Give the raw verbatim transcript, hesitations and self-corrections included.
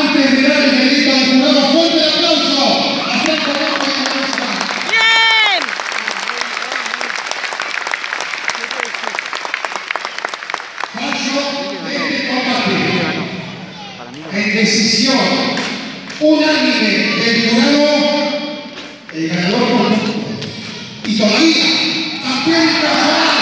Antes de dar el veredicto al jurado, fuerte el aplauso. Acerca de esta entrevista. ¡Bien! Fallo de este combate. En decisión unánime del jurado, el ganador por puntos. Y todavía, campeón internacional.